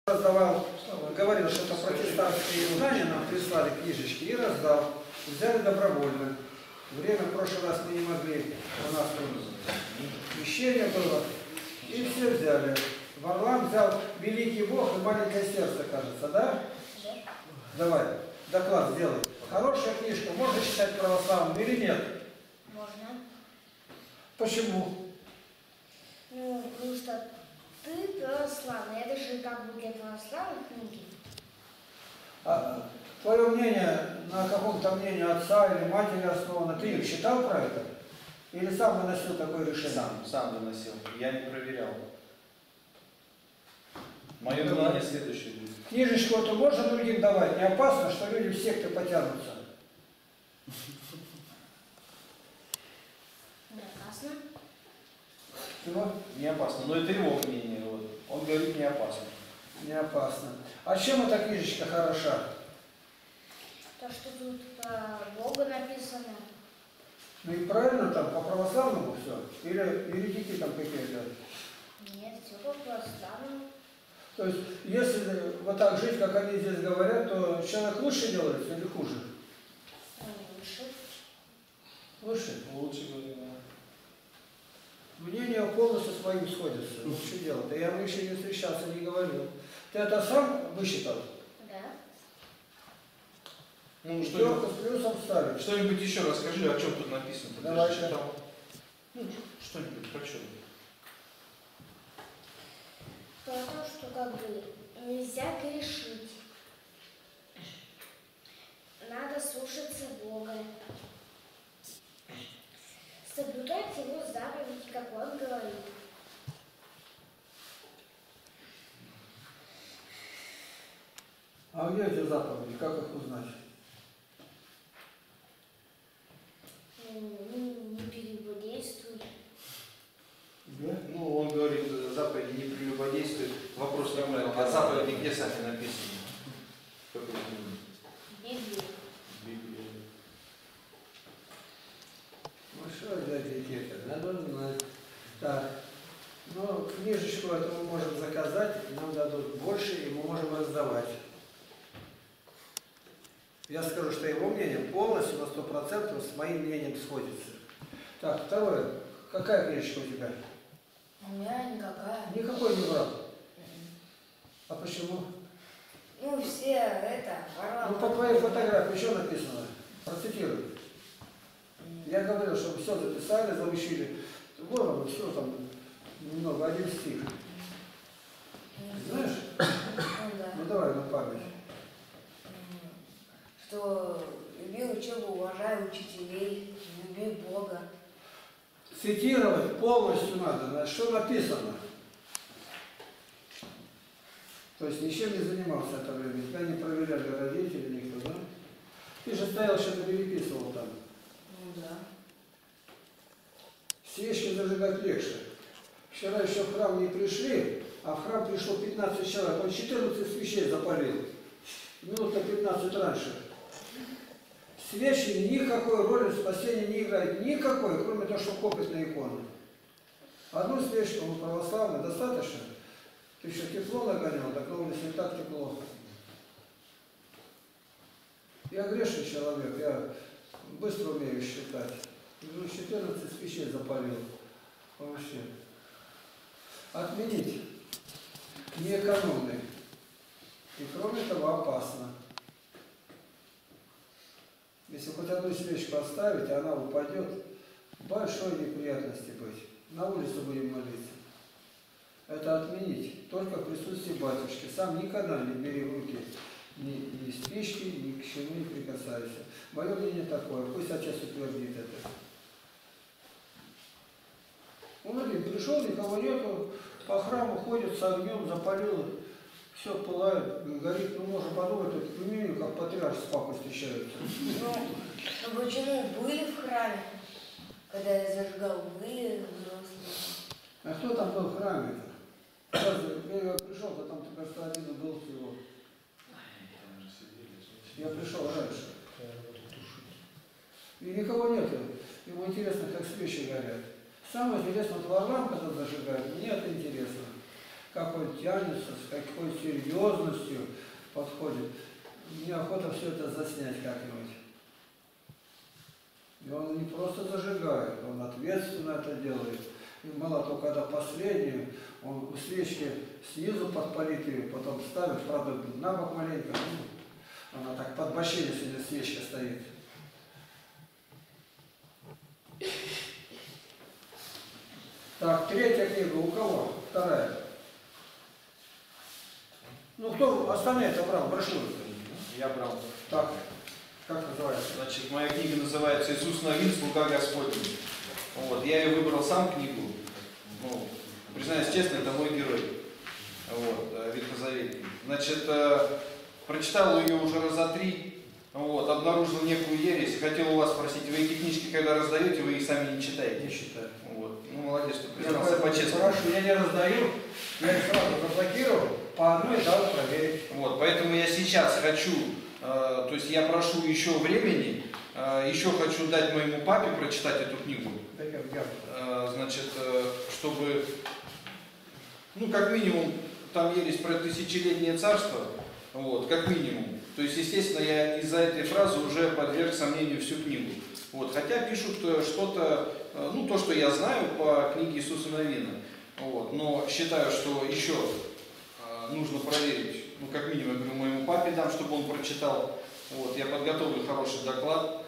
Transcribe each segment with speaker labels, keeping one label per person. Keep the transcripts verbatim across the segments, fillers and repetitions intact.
Speaker 1: Раздавал, говорил, что это протестантские издания нам прислали книжечки и раздал. Взяли добровольно. Время в прошлый раз мы не могли, у нас вещение было, и все взяли. Варлам взял «Великий Бог» и «Маленькое сердце», кажется, да?
Speaker 2: Да.
Speaker 1: Давай, доклад сделай. Хорошая книжка, можно считать православным или нет?
Speaker 2: Можно.
Speaker 1: Почему?
Speaker 2: Ну, потому что ты православный. Это же как бы для православных книги.
Speaker 1: А твое мнение на каком-то мнении отца или матери основано, ты их читал про это? Или сам выносил такое решение?
Speaker 3: Сам, сам выносил. Я не проверял. Мое мнение следующее будет.
Speaker 1: Книжечку эту можно другим давать? Не опасно, что люди в секты потянутся?
Speaker 2: Не опасно.
Speaker 1: Чего?
Speaker 3: Не опасно. Но это его мнение. Вот. Он говорит, не опасно.
Speaker 1: Не опасно. А чем эта книжечка хороша?
Speaker 2: То, что тут про Бога написано.
Speaker 1: Ну и правильно там, по православному все? Или еретики там какие-то?
Speaker 2: Нет, все по православному.
Speaker 1: То есть, если вот так жить, как они здесь говорят, то человек лучше делается или хуже?
Speaker 2: Лучше.
Speaker 1: Лучше?
Speaker 3: Лучше говорю, да.
Speaker 1: Мнения полностью с моим сходятся. Лучше делать. Да я бы еще не встречался, не говорил. Ты это сам высчитал?
Speaker 2: Да.
Speaker 3: Ну,
Speaker 1: Пятерку
Speaker 3: что-нибудь,
Speaker 1: с плюсом ставишь.
Speaker 3: что-нибудь еще расскажи, о чем тут написано.
Speaker 1: Давай,
Speaker 3: Ты же читал. Ну, что-нибудь про что?
Speaker 2: Про то, что как бы нельзя грешить. Надо слушаться Бога. Соблюдать Его заповеди, как Он говорит.
Speaker 1: А где эти заповеди? Как их узнать?
Speaker 2: Ну, не переводействуй.
Speaker 1: Где?
Speaker 3: Ну, он говорит, заповеди не прелюбодействуют. Вопрос не понял, а заповеди где сами написаны? Как это?
Speaker 2: Библия.
Speaker 3: Библия.
Speaker 1: Ну что для детей, надо знать. Так, ну книжечку эту мы можем заказать, нам дадут больше, и мы можем раздавать. Я скажу, что его мнение полностью на сто процентов с моим мнением сходится. Так, второе. Какая книжечка у тебя?
Speaker 4: У меня никакая.
Speaker 1: Никакой не брал. А почему?
Speaker 4: Ну, все это, ворвало.
Speaker 1: Ну, по твоей фотографии что написано? Процитируй. Я говорил, чтобы все записали, заучили. Вон все там немного, один стих. Знаешь?
Speaker 4: Ну, да.
Speaker 1: Ну давай на память.
Speaker 4: Что люби учебу, уважай учителей, люби Бога.
Speaker 1: Цитировать полностью надо, на что написано. То есть ничем не занимался это время, тебя не проверяли родители, никто, да? Ты же стоял, что-то переписывал там.
Speaker 4: Ну да.
Speaker 1: Свечки зажигать легче. Вчера еще в храм не пришли, а в храм пришло пятнадцать человек, он четырнадцать свечей запалил. Минут на пятнадцать раньше. Свечи никакой роли в спасении не играют. Никакой, кроме того, что копят на икону. Одну свечку у православной достаточно. Ты еще тепло нагонял, так ровно если так тепло. Я грешный человек, я быстро умею считать. четырнадцать свечей запалил. Вообще. Отменить неэкономный. И кроме того опасно. Если хоть одну свечку оставить, она упадет, большой неприятности быть. На улице будем молиться. Это отменить. Только в присутствии батюшки. Сам никогда не бери в руки ни, ни спички, ни к чему не прикасайся. Мое мнение такое. Пусть отец утвердит это. Он один пришел, никого нету, по храму ходит с огнем, запалил, все пылает, говорит, ну можно подумать, это к имению, как патриарх с папой встречаются.
Speaker 4: Ну, ну почему были в храме, когда я зажигал, были взрослые?
Speaker 1: А кто там был в храме-то? Я пришел, то там только что один был всего. Я пришел раньше. И никого нету. Ему интересно, как свечи горят. Самое интересное, вот Варлам, когда зажигает, мне это интересно. как он тянется, с какой серьезностью подходит. Мне охота все это заснять как-нибудь. И он не просто зажигает, он ответственно это делает. И мало того, когда последнюю, он у свечки снизу подпалит ее, потом ставит, правда, на бок маленько. Ну, она так под бочиной сегодня свечка стоит. Так, третья книга у кого? Вторая. Ну, кто остальные-то брал? Брошюры.
Speaker 3: Я брал.
Speaker 1: Так, как называется?
Speaker 3: Значит, моя книга называется «Иисус Навин, слуга Господень». Вот. Я ее выбрал сам книгу. Ну, признаюсь честно, это мой герой. Вот, ветхозаветный. Значит, э, прочитал ее уже раза три. Вот, обнаружил некую ересь. Хотел у вас спросить, вы эти книжки, когда раздаете, вы их сами не читаете?
Speaker 1: Не считаю.
Speaker 3: Вот. Ну, молодец, что
Speaker 1: Я
Speaker 3: признался по-честному.
Speaker 1: Хорошо, я не раздаю, я их сразу заблокировал, по одной дал проверить.
Speaker 3: Вот, поэтому я сейчас хочу, э, то есть я прошу еще времени, э, еще хочу дать моему папе прочитать эту книгу. Э, значит, э, чтобы, ну, как минимум, там ересь про тысячелетнее царство, вот, как минимум. То есть, естественно, я из-за этой фразы уже подверг сомнению всю книгу. Вот, хотя пишут что-то, э, ну, то, что я знаю по книге Иисуса Навина. Вот, но считаю, что еще э, нужно проверить, ну, как минимум, я говорю, моему папе дам, чтобы он прочитал. Вот, я подготовлю хороший доклад,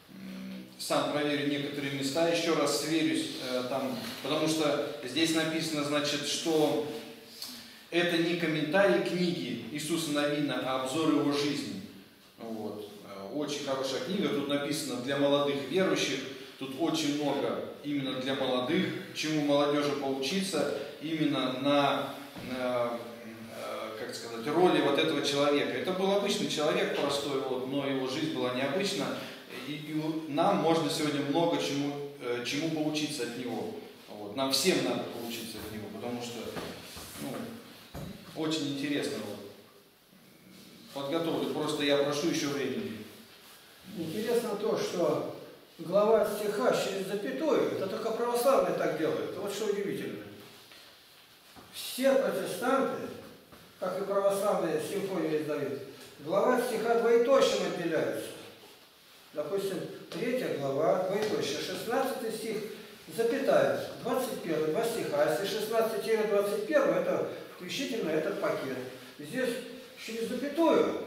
Speaker 3: сам проверю некоторые места, еще раз сверюсь э, там, потому что здесь написано, значит, что это не комментарий книги Иисуса Навина, а обзор его жизни. Вот. Очень хорошая книга, тут написано для молодых верующих, тут очень много именно для молодых, чему молодежи поучиться, именно на, на как сказать, роли вот этого человека. Это был обычный человек простой, вот, но его жизнь была необычна, и, и нам можно сегодня много чему, чему поучиться от него. Вот. Нам всем надо поучиться от него, потому что, ну, очень интересно. Вот. Подготовлю, просто я прошу еще времени.
Speaker 1: Интересно то, что глава стиха через запятую, это только православные так делают. Вот что удивительно. Все протестанты, как и православные симфонии издают, глава стиха двоеточием отделяется. Допустим, третья глава, двоеточие, шестнадцатый стих, запятая, двадцать первый, два стиха. А если шестнадцать двадцать один, это включительно этот пакет. Здесь через запятую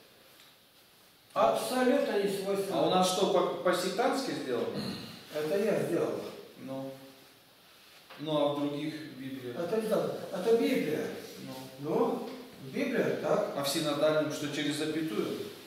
Speaker 1: абсолютно не свойственно.
Speaker 3: А у нас что, по-сектантски сделано?
Speaker 1: Это я сделал.
Speaker 3: Ну, ну а в других Библиях?
Speaker 1: Это, это Библия.
Speaker 3: Ну.
Speaker 1: Ну, Библия, так.
Speaker 3: А в синодальном что, через запятую?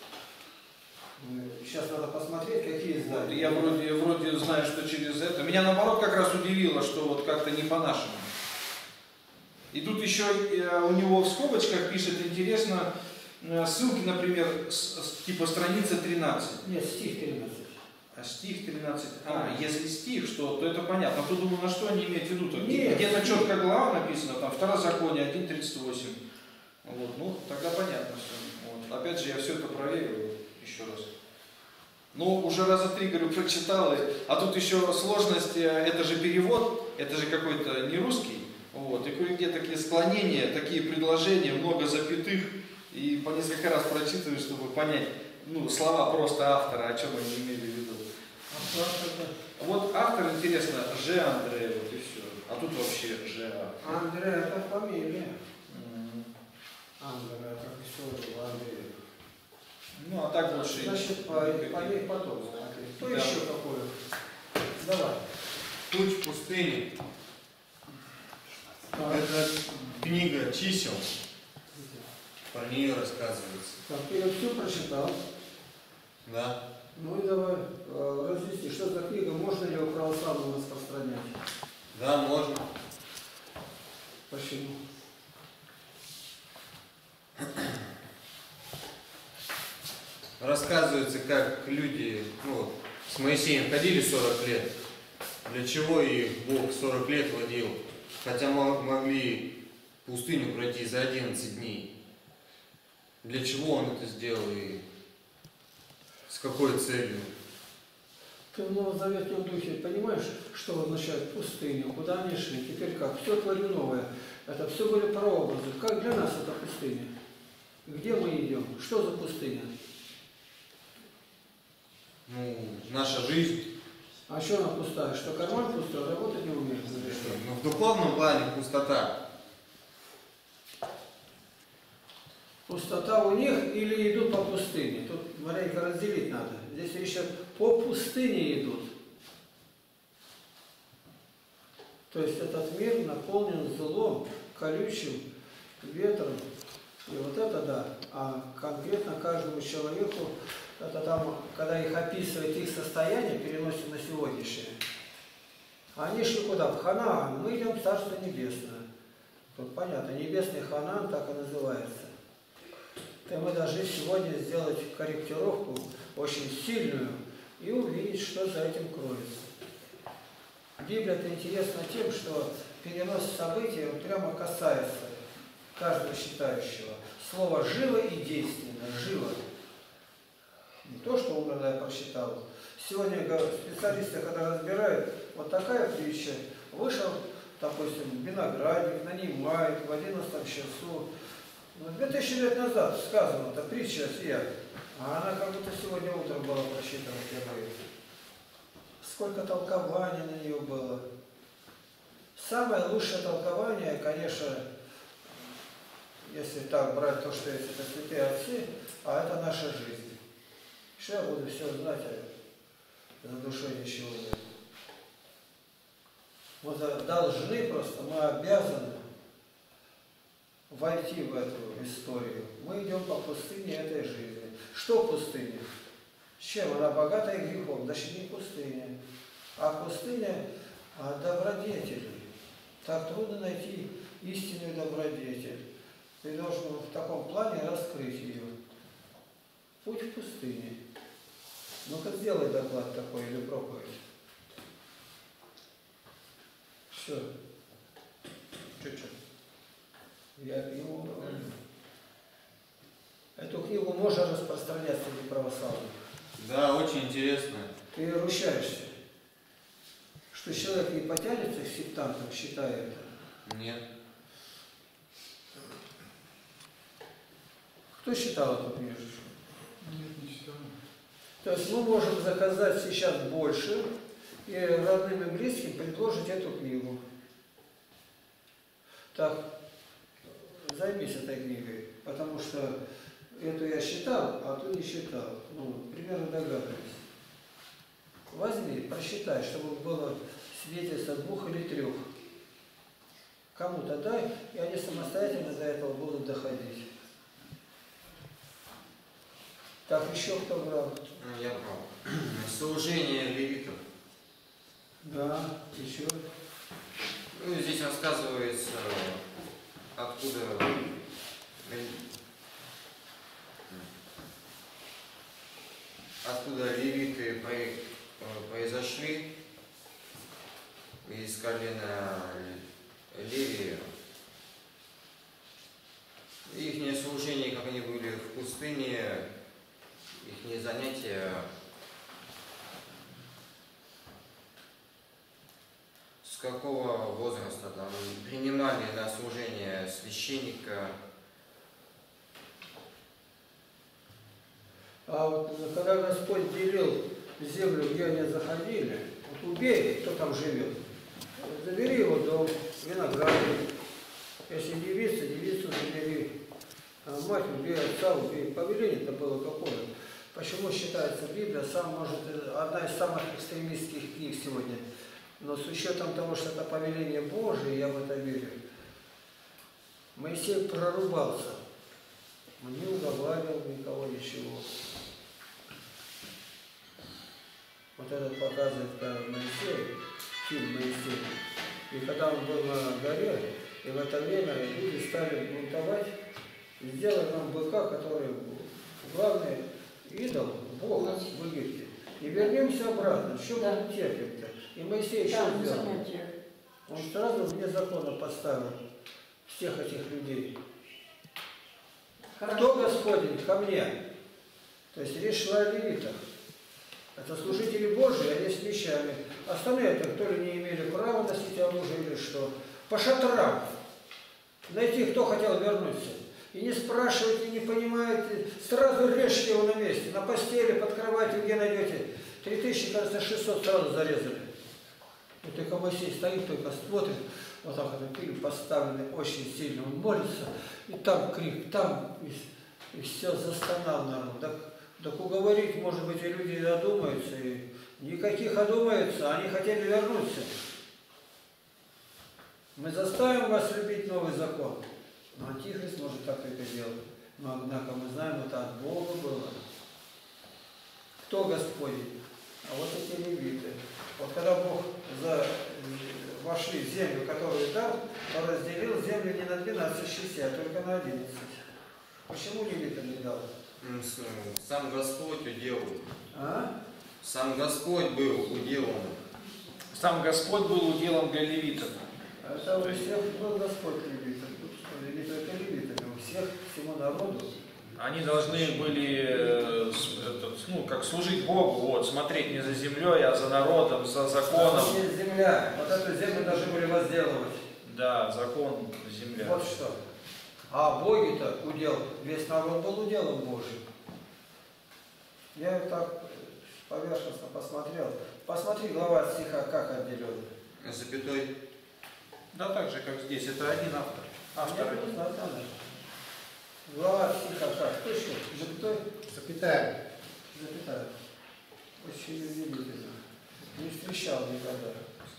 Speaker 1: Сейчас надо посмотреть, какие издания.
Speaker 3: Вот, я вроде, вроде знаю, что через это. Меня наоборот как раз удивило, что вот как-то не по-нашему. И тут еще у него в скобочках пишет, интересно, ссылки, например, с, с, типа страница тринадцать.
Speaker 1: Нет, стих тринадцать.
Speaker 3: А стих тринадцать. А, если стих, что, то это понятно. А то думаю, на что они имеют в виду-то?
Speaker 1: Нет.
Speaker 3: Где-то четко глава написано, там Второзаконие один тридцать восемь. Вот, ну, тогда понятно все. Вот. Опять же, я все это проверил еще раз. Ну, уже раза три, говорю, прочитал, а тут еще сложность, это же перевод, это же какой-то не русский, вот, и кое-где такие склонения, такие предложения, много запятых, и по несколько раз прочитываю, чтобы понять, ну, слова просто автора, о чем они имели в виду. Вот автор, интересно, Ж. Андре, вот и все, а тут вообще Ж.
Speaker 1: Андре, это фамилия. Андре, это все Андрей.
Speaker 3: Ну, а так больше...
Speaker 1: Значит, по, по ней потом смотреть. Кто
Speaker 3: да.
Speaker 1: еще какой? Давай.
Speaker 5: Путь в пустыне.
Speaker 1: А.
Speaker 5: Это книга чисел. Про нее рассказывается.
Speaker 1: Так, ты ее всю прочитал?
Speaker 5: Да.
Speaker 1: Ну и давай э, разъясни, что за книга, можно ли ее православным распространять?
Speaker 5: Да, можно.
Speaker 1: Почему?
Speaker 5: Рассказывается, как люди, ну, с Моисеем ходили сорок лет. Для чего их Бог сорок лет водил? Хотя могли пустыню пройти за одиннадцать дней. Для чего Он это сделал и с какой целью?
Speaker 1: Ты в Новозаветном духе понимаешь, что означает пустыню, куда они шли, теперь как? Все творю новое. Это все были прообразы. Как для нас это пустыня? Где мы идем? Что за пустыня?
Speaker 5: Ну, наша жизнь.
Speaker 1: А что она пустая? Что карман пустой, работать не умеет?
Speaker 5: Ну, в духовном плане пустота.
Speaker 1: Пустота у них или идут по пустыне? Тут маленько разделить надо. Здесь еще по пустыне идут. То есть этот мир наполнен злом, колючим ветром. И вот это да. А конкретно каждому человеку, это там, когда их описывает их состояние, переносим на сегодняшнее. Они шли куда? В Ханаан. Мы идем в Царство Небесное. Тут понятно, Небесный Ханаан так и называется. И мы должны сегодня сделать корректировку очень сильную и увидеть, что за этим кроется. Библия это интересна тем, что перенос событий он прямо касается каждого считающего. Слово «живо» и «действенно». Живо. Не то, что умерло я прочитал. Сегодня специалисты, когда разбирают, вот такая притча. Вышел, допустим, виноградник, нанимает в одиннадцатом часу. Две тысячи лет назад сказано, это притча сия, а она как будто сегодня утром была прочитана впервые. Сколько толкований на нее было. Самое лучшее толкование, конечно, если так брать то, что есть, это святые отцы, а это наша жизнь. Что я буду все знать, а за душой ничего нет. Мы должны просто, мы обязаны войти в эту историю. Мы идем по пустыне этой жизни. Что пустыня? С чем? Она богатая грехом. Значит, не пустыня. А пустыня а добродетель. Так трудно найти истинную добродетель. Ты должен в таком плане раскрыть ее. Путь в пустыне. Ну-ка сделай доклад такой или проповедь. Все. Чуть-чуть. Я книгу говорю. Эту книгу можно распространять среди православных.
Speaker 5: Да, очень интересно.
Speaker 1: Ты ручаешься, что человек не потянется к сектантам, считая это.
Speaker 5: Нет.
Speaker 1: Кто считал эту книжку?
Speaker 6: Нет, не читал.
Speaker 1: То есть мы можем заказать сейчас больше и родным и близким предложить эту книгу. Так, займись этой книгой, потому что эту я считал, а ту не считал. Ну, примерно догадываюсь. Возьми, просчитай, чтобы было свидетельство двух или трех. Кому-то дай, и они самостоятельно до этого будут доходить. Так, еще кто брал?
Speaker 5: Ну, я брал. Служение левитов.
Speaker 1: Да, еще.
Speaker 5: Ну, здесь рассказывается, откуда откуда левиты произошли из колена Левия. Их служение, как они были в пустыне, их занятия с какого возраста там принимали на служение священника.
Speaker 1: А вот когда Господь делил землю, где они заходили, вот убей, кто там живет, забери его дом, виноградник. Если девица, девицу забери. А мать убей, отца убей. Повеление-то было какое? Почему считается Библия, сам, может, одна из самых экстремистских книг сегодня. Но с учетом того, что это повеление Божие, я в это верю. Моисей прорубался. Он не уговаривал никого, ничего. Вот этот показывает Моисей, фильм Моисей. И когда он был на горе, и в это время люди стали бунтовать, и сделали нам быка, который главный идол, Бог в Египте. И вернемся обратно. Что
Speaker 7: Да.
Speaker 1: мы терпим-то? И Моисей
Speaker 7: Да,
Speaker 1: что сделал?
Speaker 7: занятие.
Speaker 1: Он сразу вне закона поставил всех этих людей. Кто Господень? Ко мне. То есть речь шла о левитах. Это служители Божии, они с мечами. Остальные это кто ли не имели права носить оружие или что. По шатрам. Найти, кто хотел вернуться. И не спрашивайте, не понимаете, сразу режьте его на месте. На постели, под кроватью, где найдете. Три тысячи, кажется, шестьсот сразу зарезали. И только Моисей стоит, только смотрит, вот так вот пиль поставленный очень сильно, он молится, и там крик, там, и, и все, застонал народ. Так, так уговорить, может быть, и люди одумаются, и никаких одумаются, они хотели вернуться. Мы заставим вас любить новый закон. Но Антихрист может так только делать. Но однако мы знаем, это от Бога было. Кто Господень? А вот эти левиты. Вот когда Бог за, вошли в землю, которую дал, он разделил землю не на двенадцать частей, а только на одиннадцать. Почему левитам не дал?
Speaker 5: Сам Господь уделал.
Speaker 1: А?
Speaker 5: Сам Господь был уделан.
Speaker 3: Сам Господь был уделом для левитов.
Speaker 1: Это у всех был Господь левитов. Не только левитами, у всех, всему народу.
Speaker 3: Они должны были, э, этот, ну, как служить Богу, вот, смотреть не за землей, а за народом, за законом.
Speaker 1: Там есть земля. Вот эту землю должны были возделывать.
Speaker 3: Да, закон, земля.
Speaker 1: Вот что. А боги-то удел, весь народ был уделом Божьим. Я так поверхностно посмотрел. Посмотри, глава стиха как отделен.
Speaker 5: Запятой.
Speaker 3: Да, так же, как здесь. Это один автор. Автор.
Speaker 1: Я не знаю, надо. Глава стиха как? Точно? Запятой?
Speaker 6: Запятая.
Speaker 1: Запятая. Очень удивительно. Не встречал никогда.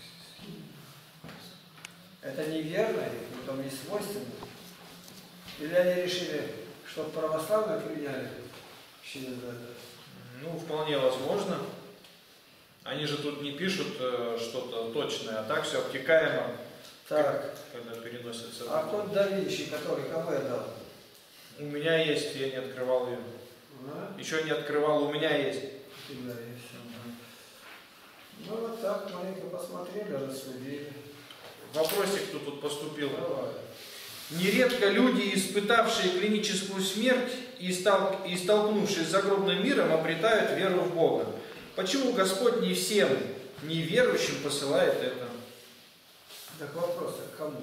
Speaker 1: Это неверно, или потом не свойственно? Или они решили, что православные приняли через это?
Speaker 3: Ну, вполне возможно. Они же тут не пишут э, что-то точное, а так все обтекаемо,
Speaker 1: Так.
Speaker 3: когда переносится.
Speaker 1: А код да Винчи, который кому я дал?
Speaker 3: У меня есть, я не открывал ее.
Speaker 1: А?
Speaker 3: Еще не открывал, у меня есть.
Speaker 1: У тебя есть. Ну вот так, маленько посмотрели, рассудили.
Speaker 3: Вопросик кто тут поступил.
Speaker 1: Давай.
Speaker 3: Нередко люди, испытавшие клиническую смерть и, стал, и столкнувшись с загробным миром, обретают веру в Бога. Почему Господь не всем неверующим посылает это?
Speaker 1: Так вопрос, а кому?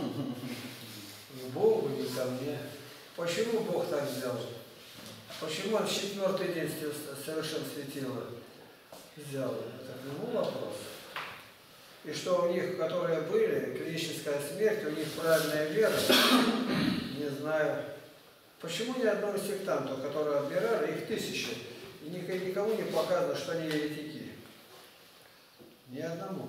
Speaker 1: К Богу, не ко мне. Почему Бог так сделал? Почему он в четвертый день совершен светило взял? Это к нему вопрос. И что у них, которые были, клиническая смерть, у них правильная вера, не знаю. Почему ни одного сектанта, которые отбирали, их тысячи, и никому не показано, что они еретики? Ни одному.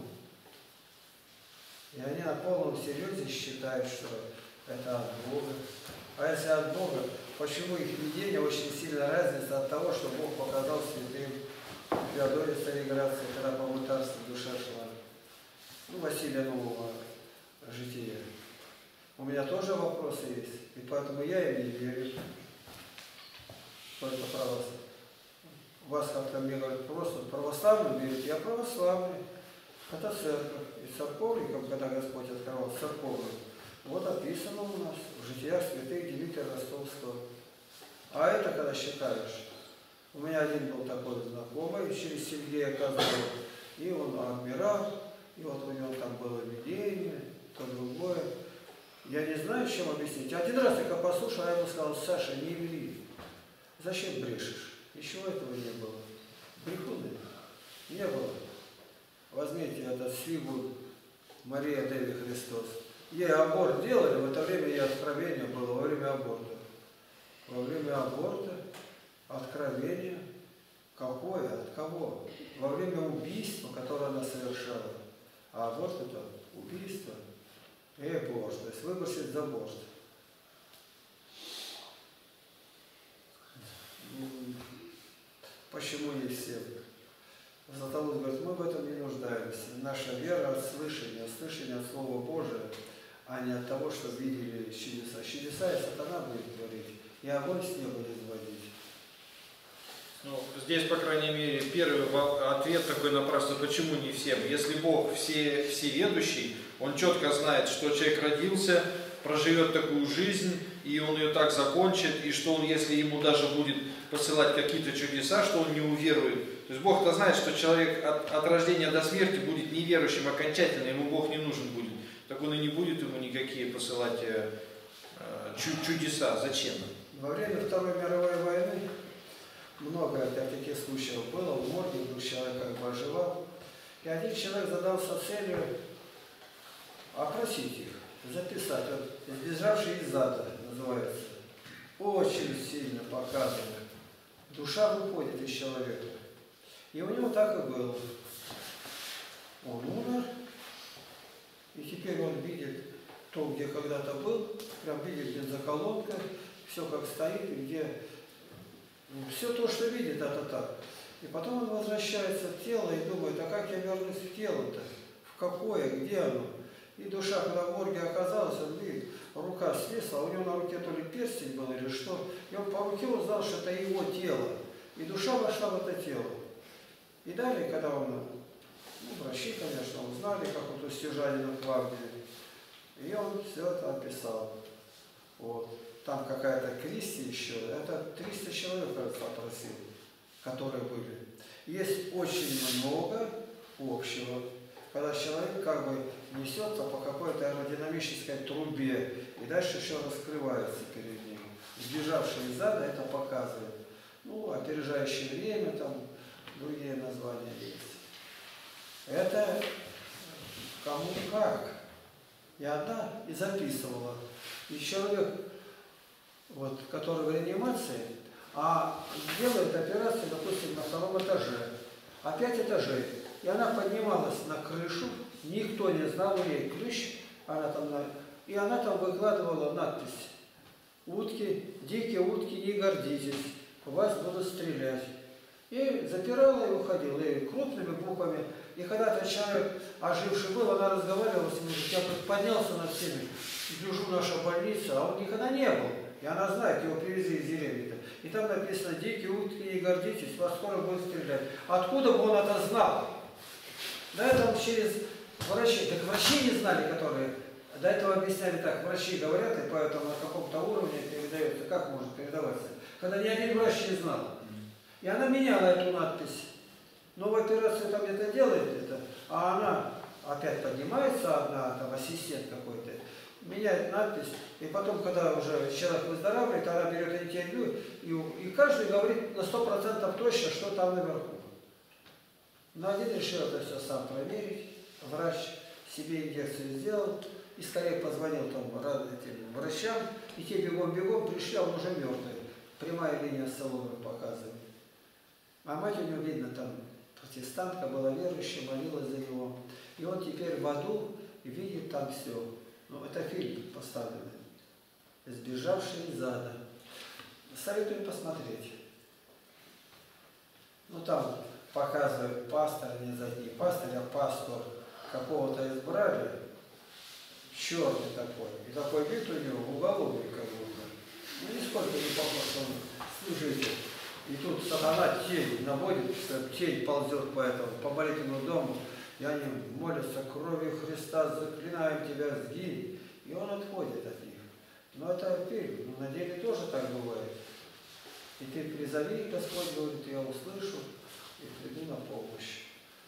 Speaker 1: И они на полном серьезе считают, что это от Бога. А если от Бога, почему их видение очень сильно разница от того, что Бог показал святым Феодоре Цареградце, когда по мытарству душа шла? Ну, Василия Нового жития. У меня тоже вопросы есть, и поэтому я им не верю. Только православие. Вас как-то мне говорят, просто православным верите, я православный. Это церковь. И церковникам, когда Господь открывал церковным, вот описано у нас в житиях святых Дмитрия Ростовского. А это когда считаешь, у меня один был такой знакомый, через Сергея оказывал, и он адмирал, и вот у него там было видение, то другое. Я не знаю, чем объяснить. Один раз только послушал, а я ему сказал: Саша, не ври. Зачем брешешь? Ничего этого не было. Брехуны не было. Возьмите этот Свибу Мария Деви Христос. Ей аборт делали, в это время ей откровение было, во время аборта. Во время аборта откровение какое? От кого? Во время убийства, которое она совершала. А аборт это убийство. Эй, Боже, то есть выбросить за борт. Почему есть все? Златоуст говорит, мы в этом не нуждаемся. Наша вера от слышания, от слышания от Слова Божия, а не от того, что видели чудеса. Чудеса и сатана будет творить, и огонь с неба изводить.
Speaker 3: Ну, здесь, по крайней мере, первый ответ такой напрасный, почему не всем. Если Бог все, всеведущий, Он четко знает, что человек родился, проживет такую жизнь, и он ее так закончит, и что он, если ему даже будет посылать какие-то чудеса, что он не уверует. То есть Бог-то знает, что человек от, от рождения до смерти будет неверующим окончательно, ему Бог не нужен будет. Так он и не будет ему никакие посылать чу- чудеса? Зачем?
Speaker 1: Во время Второй мировой войны много таких случаев было, в морге вдруг человек как бы оживал. И один человек задался целью опросить их, записать. Вот, «Сбежавший из ада» называется. Очень сильно показывает. Душа выходит из человека. И у него так и было. Он умер, и теперь он видит то, где когда-то был, прям видит бензоколонка, все как стоит, и где ну, все то, что видит, это так. И потом он возвращается в тело и думает, а как я вернусь в тело-то? В какое? Где оно? И душа, когда в морге оказалась, он видит, рука свисла, у него на руке то ли перстень был или что, и он по руке узнал, что это его тело. И душа вошла в это тело. И далее, когда он, ну, врачи, конечно, узнали, как вот у Стяжанина в Вагнере, и он все это описал. Вот. Там какая-то Кристи еще, это триста человек, кажется, опросил, которые были. Есть очень много общего, когда человек как бы несется по какой-то аэродинамической трубе, и дальше все раскрывается перед ним. Сбежавший из ада это показывает. Ну, опережающее время, там другие названия есть. Это кому как. Я одна и записывала. И человек, вот, который в реанимации, а делает операцию, допустим, на втором этаже, а пять этажей. И она поднималась на крышу, никто не знал, у нее ключ, она там, на... и она там выкладывала надпись: «Утки, дикие утки, не гордитесь, в вас будут стрелять». И запирала и уходила, и крупными буквами. И когда этот человек, оживший был, она разговаривала с ним, я поднялся над всеми, гляжу, наша больница, а он никогда не был. И она знает, его привезли из деревни-то. И там написано: «Дикие утки, не гордитесь, вас скоро будут стрелять». Откуда бы он это знал? До этого через врачи, так врачи не знали, которые, до этого объясняли так, врачи говорят, и поэтому на каком-то уровне передается, как может передаваться, когда ни один врач не знал. И она меняла эту надпись. Новую операцию там где-то делает это, а она опять поднимается, одна там ассистент какой-то, меняет надпись, и потом, когда уже человек выздоравливает, она берет интервью, и, и каждый говорит на сто процентов точно, что там наверху. Но один решил это все сам проверить, врач себе инъекцию сделал, и скорее позвонил там этим врачам, и те бегом-бегом пришли, а он уже мертвый. Прямая линия с салоном показывает. А мать у него, видно, там протестантка, была верующая, молилась за него. И он теперь в аду и видит там все. Ну, это фильм поставленный. «Сбежавший из ада». Советую посмотреть. Ну, там показывают пастор, не за не пастор, а пастор какого-то избрали, черный такой. И такой вид у него, уголовный как будто. Ну, нисколько не похож, он служитель. И тут сатана тень наводит, тень ползет по этому, по молитвенному дому, и они молятся: «Кровью Христа заклинаем тебя, сгинь». И он отходит от них. Но это фильм, но на деле тоже так бывает. И ты призови, Господь говорит, я услышу и приду на помощь.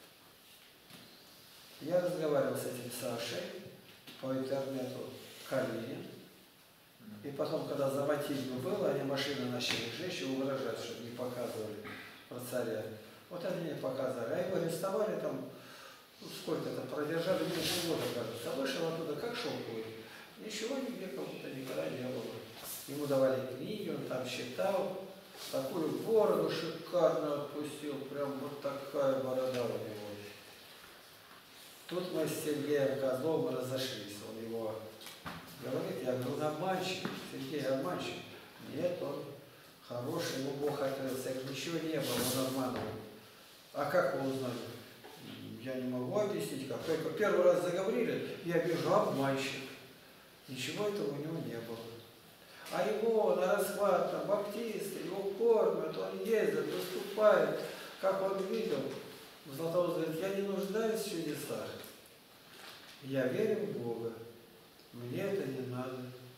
Speaker 1: Я разговаривал с этим Сашей по интернету, Калинин. И потом, когда за Матильду было, они машины начали жечь и угрожать, чтобы не показывали про царя. Вот они не показывали. А его арестовали там, ну, сколько-то, продержали меньше года, кажется. А вышел оттуда как шелковый. Ничего нигде кому-то никогда не было. Ему давали книги, он там читал. Такую бороду шикарно отпустил, прям вот такая борода у него. Тут мы с Сергеем Козловым разошлись, он его говорит, я говорю, он обманщик, Сергей обманщик. Нет, он хороший, ему Бог открылся, ничего не было, он обманывал. А как вы узнали? Я не могу объяснить, как. Только первый раз заговорили, я вижу обманщик. Ничего этого у него не было. А его на расхват, там, баптисты, его кормят, он ездит, выступает. Как он видел, Златоуст говорит, я не нуждаюсь в чудесах. Я верю в Бога. Мне это не надо.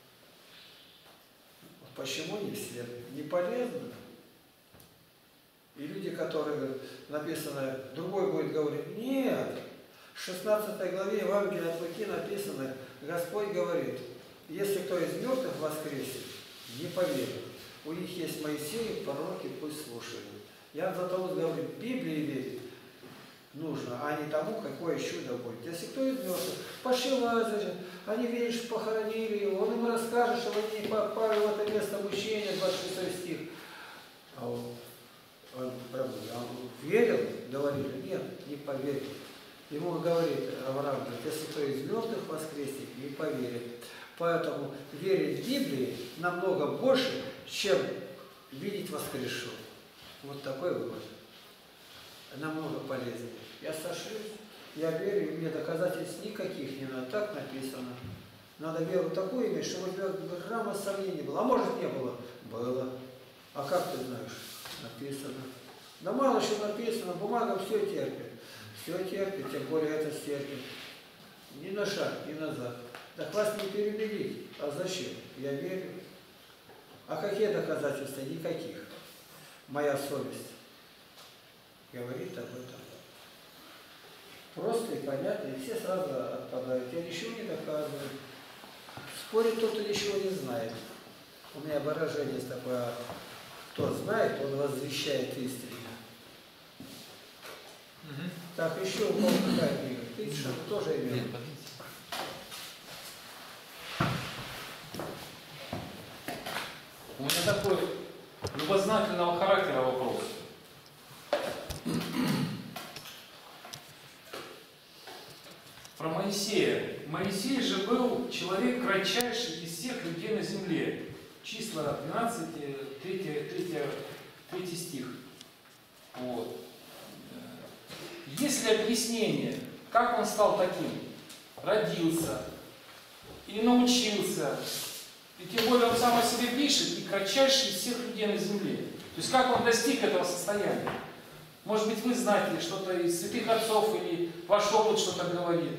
Speaker 1: Почему не все? Не полезно? И люди, которые написано, другой будет говорить, нет. В шестнадцатой главе Евангелия от Луки написано, Господь говорит, если кто из мертвых воскресит, не поверит. У них есть Моисей, пророки, пусть слушают. Я за того говорю, Библии верить нужно, а не тому, какое чудо будет. Если кто из мертвых, пошли Лазаря, они, видишь, похоронили его, он им расскажет, что они не попали в это место мучения, двадцать шестой стих. А он, он, правда, он верил, говорили, нет, не поверил. Ему говорит Авраам, говорит, если кто из мертвых воскреснет, не поверит. Поэтому верить в Библии намного больше, чем видеть воскресшего. Вот такой вывод. Намного полезнее. Я сошлюсь, я верю, мне доказательств никаких не надо, так написано. Надо веру такую иметь, чтобы у тебя грамма сомнений было. А может не было? Было. А как ты знаешь? Написано. Да мало что написано, бумага все терпит. Все терпит, тем более это стерпит. Ни на шаг, ни назад. Так вас не переубедить. А зачем? Я верю. А какие доказательства? Никаких. Моя совесть говорит об этом. Просто и понятно, и все сразу отпадают. Я ничего не доказываю. Спорит тот, кто ничего не знает. У меня выражение есть такое, кто знает, он возвещает истину.
Speaker 3: Угу.
Speaker 1: Так, еще у кого какая книга? Ты что, тоже имел?
Speaker 7: У меня такой любознательного характера вопрос. Про Моисея. Моисей же был человек кратчайший из всех людей на земле. Числа двенадцать, третий стих. Вот. Есть ли объяснение, как он стал таким? Родился или научился? И тем более он сам о себе пишет, и кратчайший из всех людей на земле. То есть как он достиг этого состояния? Может быть, вы знаете что-то из святых отцов, или ваш опыт что-то говорит?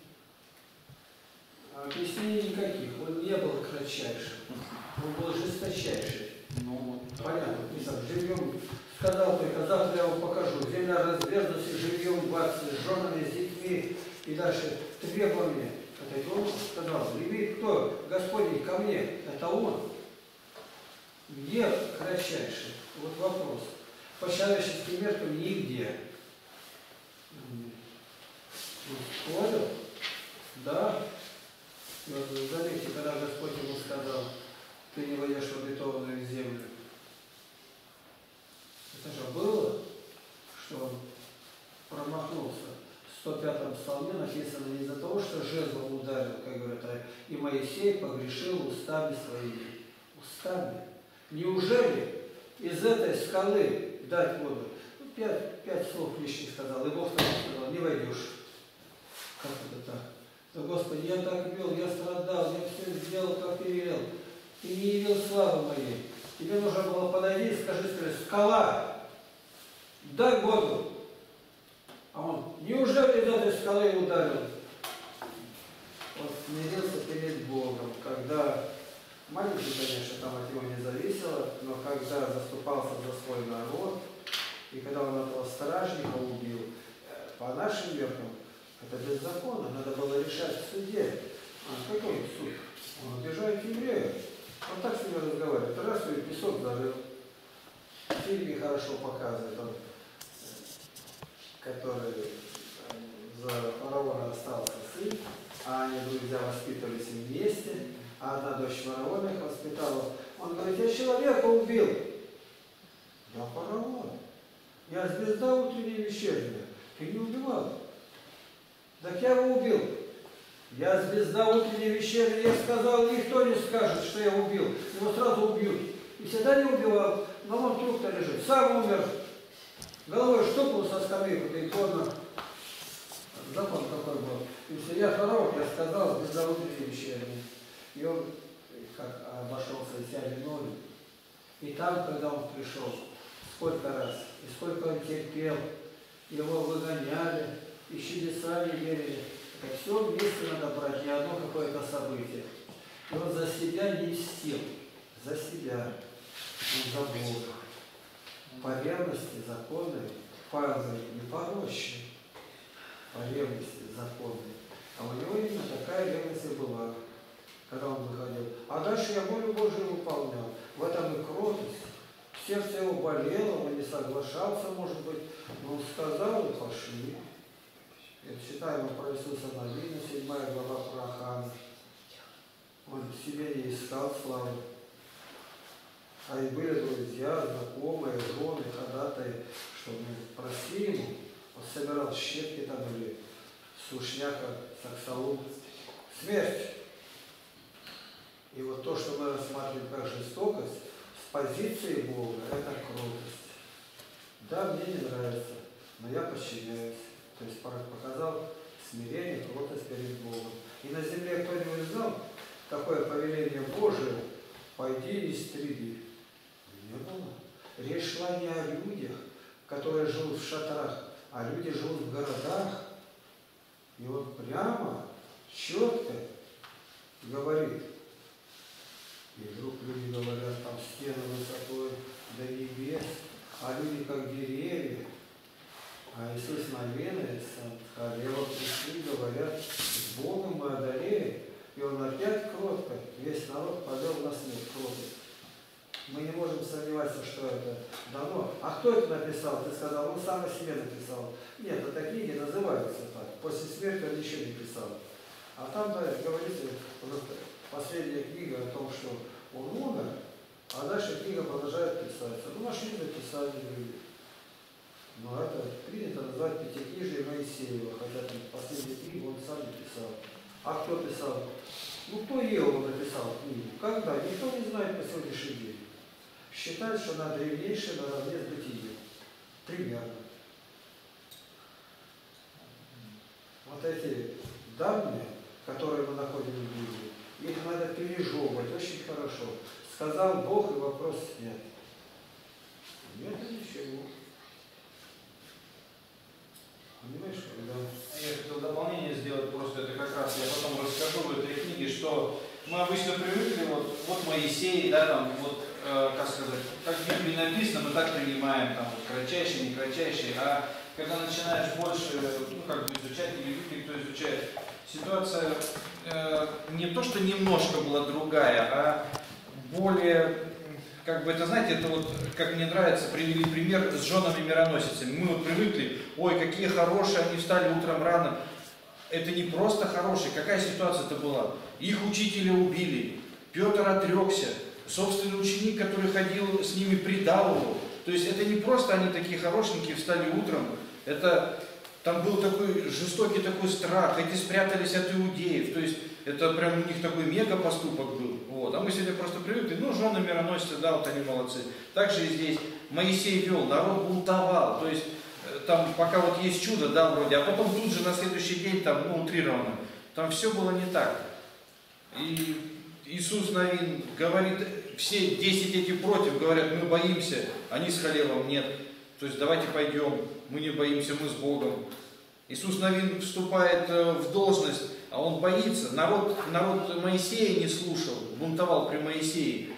Speaker 1: Объяснений никаких. Он не был кратчайшим. Он был жесточайший.
Speaker 7: Ну,
Speaker 1: понятно. И так, живем, сказал только, завтра я вам покажу. Земля разверзлась, и живем в акции с женами, с детьми. И дальше требования. Это он сказал, люби кто? Господи, ко мне. Это он. Где кратчайший? Вот вопрос. По человеческим меркам нигде. Понял? Да. И вот заметьте, когда Господь ему сказал, ты не войдешь в обетованную землю. Это же было, что он промахнулся. В сто пятом псалме написано не из-за того, что жезлом ударил, как говорят, а и Моисей погрешил устами своими. Устами. Неужели из этой скалы дать воду? Ну, пять, пять слов лишних сказал, и Бог сказал, не войдешь. Как это так? Да, Господи, я так вел, я страдал, я все сделал, как ты велел. Ты не явил славы моей. Тебе нужно было подойти и скажи, скажи, скала, дай воду. А он, неужели из этой скалы ударил? Он смирился перед Богом, когда, маленький, конечно, там от него не зависело, но когда заступался за свой народ, и когда он этого стражника убил, по нашим меркам, это беззаконно, надо было решать в суде. А какой суд? Он обижает евреев. Он так с ними разговаривает. Раз и песок зарыл. В фильме хорошо показывает он, который за фараона остался сын, а они друзья воспитывались вместе, а одна дочь фараона их воспитала. Он говорит, я человека убил. Я фараон. Я звезда утренняя вечерняя. Ты не убивал. Так я его убил. Я звезда утренней вечерней, я сказал, никто не скажет, что я убил. Его сразу убьют. И всегда не убивал, но он труп-то лежит. Сам умер. Головой штукнул со скамейку, и икона. Закон какой был. Если я фараон, я сказал, звезда утренней вечерней. И он как обошелся себя виновен. И там, когда он пришел, сколько раз, и сколько он терпел, его выгоняли, и чудеса не верили. Это все вместе надо брать, не одно какое-то событие. И он за себя не мстил, за себя, он за Бога. По ревности законной, Павел говорит, не порочной, по ревности законной. А у него именно такая ревность и была. когда он выходил. А дальше я волю Божию выполнял. В этом и кротость. Сердце его болело, он не соглашался, может быть, но он сказал, и пошли. Это читаем про Иисуса Навина, седьмая глава про Ахана. Он себе не искал славы. А и были друзья, знакомые, жены, ходатаи, что мы прости ему. Он собирал щепки там или сушняка, саксалу. Смерть. И вот то, что мы рассматриваем как жестокость, с позиции Бога, это кротость. Да, мне не нравится, но я подчиняюсь. То есть показал смирение, кротость перед Богом. И на земле кто-нибудь знал такое повеление Божие: пойди и истреби. Не было. Речь шла не о людях, которые живут в шатрах, а люди живут в городах. И он прямо, четко говорит. И вдруг люди говорят, там стены высотой до небес, а люди как деревья. А Иисус Навин и Санхалева пришли, говорят, с Богом мы одолели. И он опять кротко, весь народ повел на смерть кротость. Мы не можем сомневаться, что это дано. А кто это написал? Ты сказал, он сам о себе написал. Нет, это книги называются так. После смерти он ничего не писал. А там, да, говорится, последняя книга о том, что он умер, а дальше книга продолжает писаться. Ну, нашли написали люди. Но это принято назвать Пятикнижие Моисеева, хотя там последнюю книгу он сам не писал. А кто писал? Ну, кто Иова написал книгу? Когда? Никто не знает по сегодняшний день. Считают, что она древнейшая наравне с Бытием. Примерно. Вот эти данные, которые мы находим в Библии, их надо пережевывать очень хорошо. Сказал Бог, и вопрос нет. Нет ничего. Понимаешь, да?
Speaker 3: Я хотел дополнение сделать, просто это как раз я потом расскажу в этой книге, что мы обычно привыкли, вот, вот Моисей, да, там, вот, э, как сказать, как в Библии написано, мы так принимаем, там, вот, кратчайший, не кратчайший, а когда начинаешь больше, ну, как бы изучать, или люди, кто изучает, ситуация э, не то, что немножко была другая, а более, как бы это, знаете, это вот, как мне нравится, привели пример с женами-мироносицами. Мы вот привыкли, ой, какие хорошие, они встали утром рано. Это не просто хорошие, какая ситуация-то была? Их учителя убили, Петр отрекся, собственный ученик, который ходил с ними, предал его. То есть это не просто они такие хорошенькие, встали утром, это там был такой жестокий такой страх, эти спрятались от иудеев, то есть это прям у них такой мега поступок был. Вот. А мы сегодня просто привыкли, ну, жены мироносцы, да, вот они молодцы. Также и здесь Моисей вел, народ бунтовал, то есть там пока вот есть чудо, да, вроде, а потом тут же на следующий день, там, ну, утрированно, там все было не так. И Иисус Навин говорит, все десять эти против, говорят, мы боимся, они с Халевом нет. То есть давайте пойдем, мы не боимся, мы с Богом. Иисус Навин вступает в должность, а он боится. Народ, народ Моисея не слушал, бунтовал при Моисее.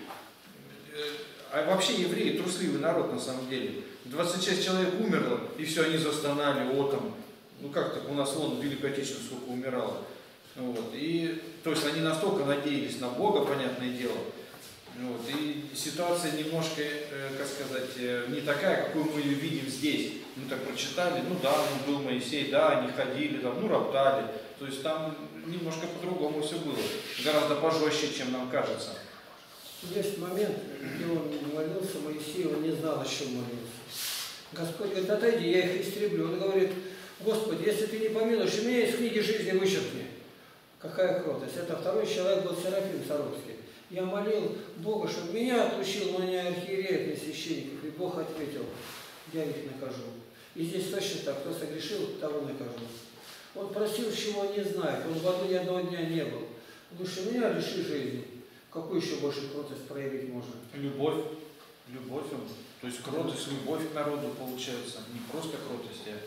Speaker 3: А вообще евреи трусливый народ на самом деле. двадцать шесть человек умерло, и все, они застонали, о там, ну как так, у нас вон в Великой Отечественной сколько умирало. Вот. И, то есть они настолько надеялись на Бога, понятное дело. Вот. И ситуация немножко, э, как сказать, э, не такая, какую мы ее видим здесь. Мы так прочитали, ну да, ну, был Моисей, да, они ходили, там, ну роптали. То есть там немножко по-другому все было. Гораздо пожестче, чем нам кажется.
Speaker 1: Есть момент, где он молился, Моисей, он не знал, о чем молился. Господь говорит, отойди, я их истреблю. Он говорит, Господи, если ты не помилуешь, у меня из книги жизни вычеркни. Какая кротость. Это второй человек был Серафим Саровский. Я молил Бога, чтобы меня отлучил, но не архиереев, не священников. И Бог ответил, я их накажу. И здесь точно так, кто согрешил, того накажу. Он просил, чего он не знает. Он в аду ни одного дня не был. Лучше меня лиши жизни. Какую еще больше кротость проявить можно?
Speaker 3: Любовь. Любовь. То есть кротость, любовь к народу получается. Не просто кротость, а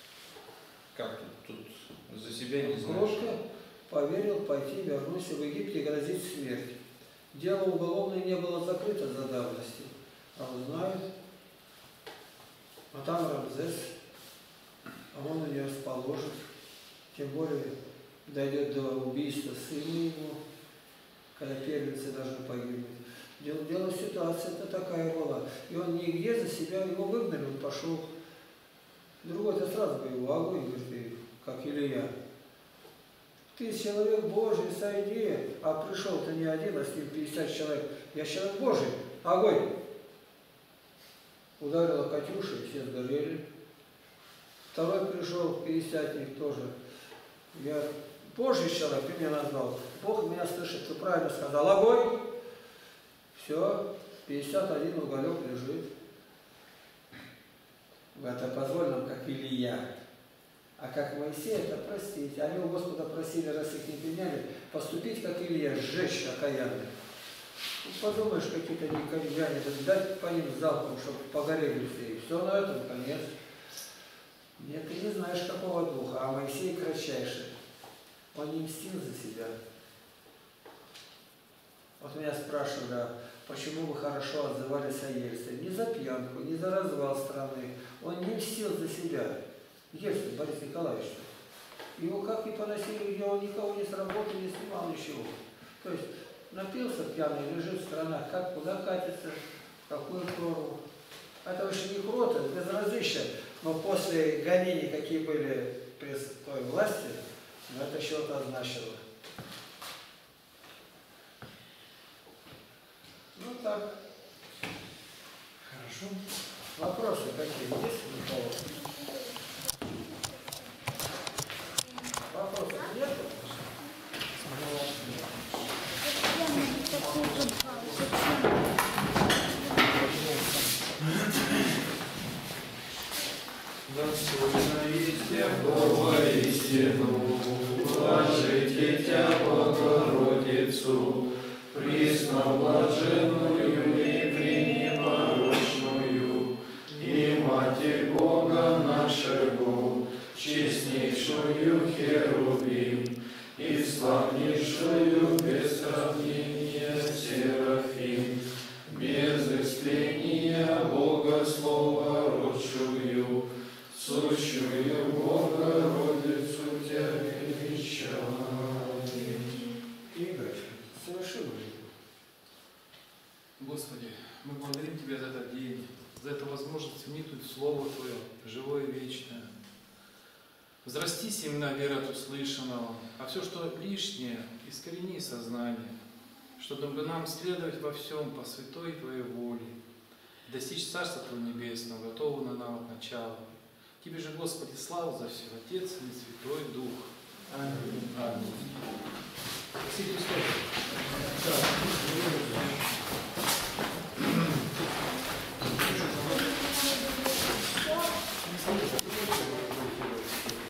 Speaker 3: как тут, тут за себя не знаешь.
Speaker 1: Кротко поверил пойти, вернулся в Египте, грозит смерть. Дело уголовное не было закрыто за давностью. А узнают, а там Рамзес, а он на нее расположит. Тем более дойдет до убийства сына его. когда первенцы должны погибнуть. Дело, дело ситуация это такая была. И он нигде за себя, его выгнали, он пошел. Другой-то сразу бы его огонь, говорит, как Илья. Ты человек Божий, сойди, а пришел-то не один, а с ним пятьдесят человек. Я человек Божий, огонь. Ударила Катюша, и все сгорели. Второй пришел, пятидесятник тоже. Я Божий человек, ты меня назвал. Бог меня слышит, ты правильно сказал. Огонь. Все, пятьдесят один уголек лежит. Это позволь нам, как Илья. А как Моисей, это простить. Они у Господа просили, раз их не приняли, поступить как Илья, сжечь окаянных. Ну, подумаешь, какие-то некорряне, дать по ним залпом, чтобы погорели все. И все на этом конец. Нет, ты не знаешь, какого духа, а Моисей кратчайший. Он не мстил за себя. Вот меня спрашивали, а почему вы хорошо отзывались о Ельце? Не за пьянку, не за развал страны. Он не мстил за себя. Ельцин Борис Николаевич. Его как ни поносили, где он никого не сработал, не снимал ничего. То есть напился пьяный, лежит страна, как куда катится, какую прорву. Это вообще не круто, безразлично. Но после гонений, какие были при той власти, это что-то означало. Ну так.
Speaker 3: Хорошо.
Speaker 1: Вопросы какие есть у кого? Вопросов нет?
Speaker 8: Достойно воистину, блажите Тя, Богородицу, пресноблаженную и пренепорочную, и Матерь Бога нашего, честнейшую Херувим, и славнейшую без сравнения Серафим, без истления Бога Слова родшую, сущую Богородицу Тя величаем.
Speaker 1: Игорь, соверши молитву.
Speaker 7: Господи, мы благодарим Тебя за этот день, за эту возможность вникнуть в Слово Твое, живое и вечное. Взрасти семена веры от услышанного, а все, что лишнее, искорени сознание, чтобы нам следовать во всем по святой Твоей воле, достичь Царства Твоего Небесного, готового на нам от начала. Тебе же, Господи, славу за все, Отец и Святой Дух. Аминь. Аминь. Спасибо, Христос.